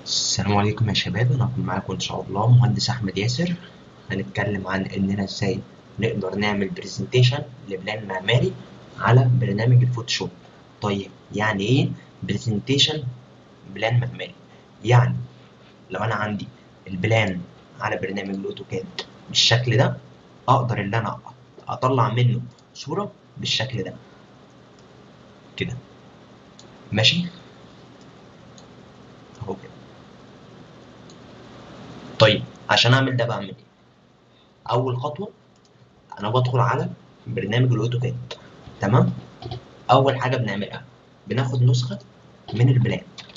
السلام عليكم يا شباب، انا هكون معاكم ان شاء الله مهندس احمد ياسر. هنتكلم عن اننا ازاي نقدر نعمل برزنتيشن لبلان معماري على برنامج الفوتوشوب. طيب يعني ايه برزنتيشن بلان معماري؟ يعني لو انا عندي البلان على برنامج الاوتوكاد بالشكل ده، اقدر ان انا اطلع منه صورة بالشكل ده كده. ماشي اهو كده. طيب عشان اعمل ده بعمل ايه؟ اول خطوة انا بدخل على برنامج الاوتوكاد. تمام. اول حاجه بنعملها بناخد نسخه من البلان.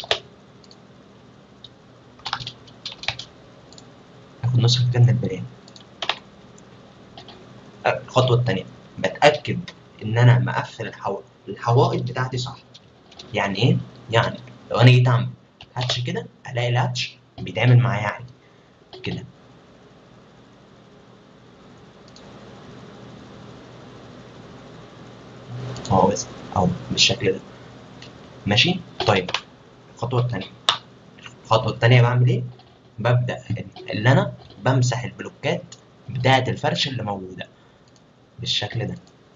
ناخد نسخه كده من البلان. الخطوه الثانيه بتاكد ان انا مقفل الحوائط بتاعتي صح. يعني ايه؟ يعني لو انا جيت اعمل هاتش كده الاقي الهاتش بيتعمل معايا عادي كده. اهو بس اهو بالشكل ده. ماشي. طيب الخطوه الثانيه بعمل ايه؟ ببدا اللي انا بمسح البلوكات بتاعه الفرش اللي موجوده بالشكل ده.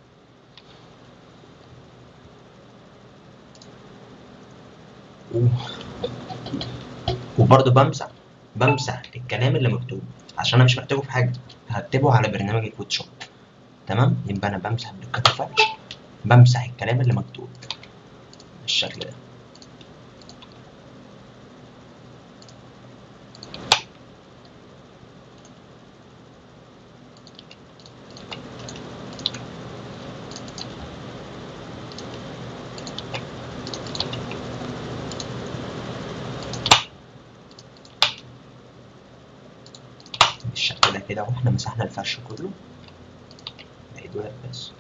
وبرضه بمسح الكلام اللي مكتوب عشان انا مش مكتوبه في حاجه، هكتبه على برنامج الفوتوشوب. تمام. يبقى انا بمسح بلوكات الفرش، بمسح الكلام اللي مكتوب بالشكل ده. بالشكل ده كده واحنا مسحنا الفرش كله. بعيد واحد بس.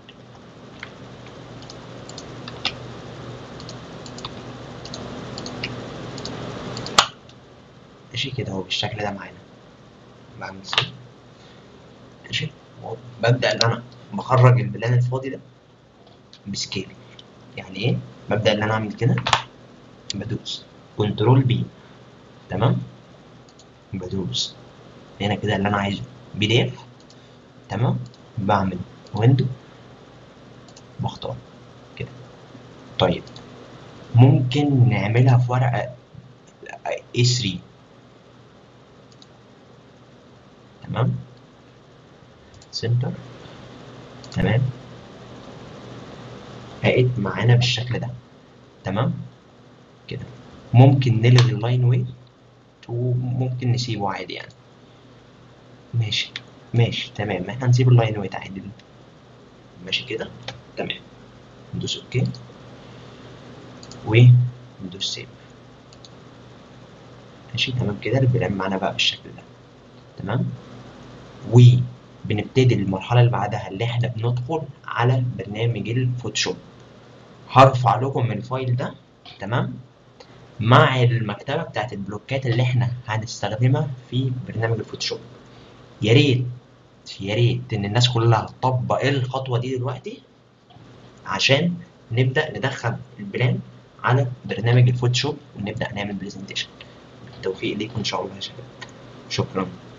ماشي كده اهو بالشكل ده معانا. بعمل سيف. ماشي. ببدا ان انا بخرج البلان الفاضي ده بسكيل. يعني ايه؟ ببدا ان انا اعمل كده، بدوس كنترول بي. تمام. بدوس هنا كده اللي انا عايزه بي دي اف. تمام. بعمل ويندو واختار كده. طيب ممكن نعملها في ورقة A3. تمام. سنتر. تمام. بقت معانا بالشكل ده. تمام كده. ممكن نلغي اللاين ويت وممكن نسيبه عادي يعني. ماشي. ماشي تمام، احنا هنسيب اللاين ويت عادي. ماشي كده. تمام. ندوس اوكي وندوس سيف. ماشي تمام كده. البلان معانا بقى بالشكل ده. تمام. وبنبتدي المرحلة اللي بعدها اللي احنا بندخل على برنامج الفوتوشوب. هرفع لكم الفايل ده. تمام. مع المكتبة بتاعت البلوكات اللي احنا هنستخدمها في برنامج الفوتوشوب. يا ريت يا ريت ان الناس كلها تطبق الخطوة دي دلوقتي عشان نبدأ ندخل البلان على برنامج الفوتوشوب ونبدأ نعمل برزنتيشن. بالتوفيق ليكم ان شاء الله يا شباب. شكرا.